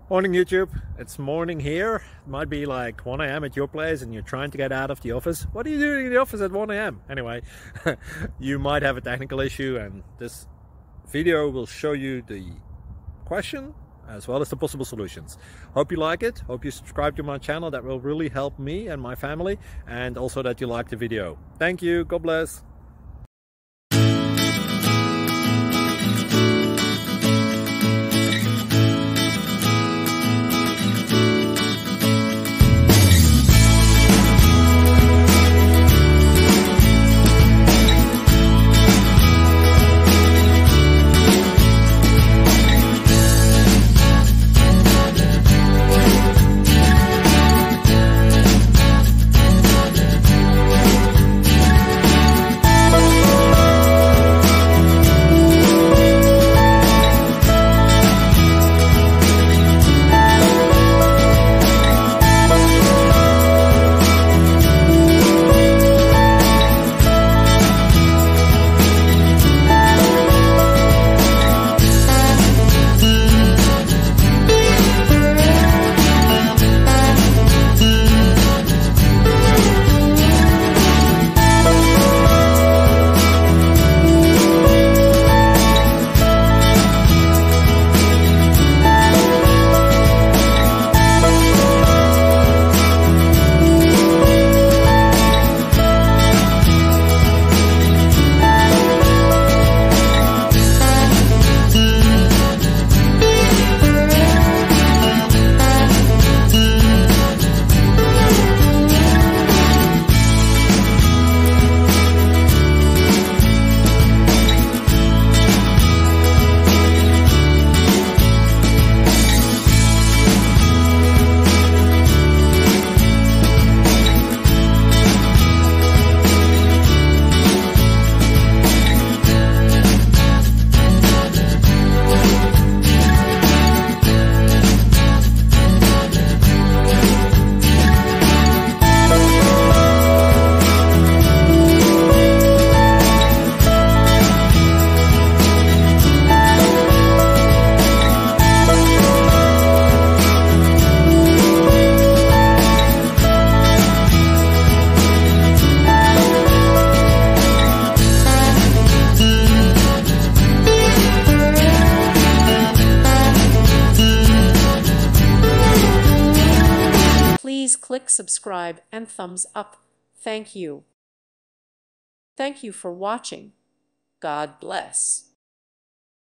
Morning YouTube, it's morning here. It might be like 1 a.m. at your place and you're trying to get out of the office. What are you doing in the office at 1 a.m? Anyway, you might have a technical issue and this video will show you the question as well as the possible solutions. Hope you like it, hope you subscribe to my channel. That will really help me and my family, and also that you like the video. Thank you, God bless. Please click subscribe and thumbs up. Thank you. Thank you for watching. God bless.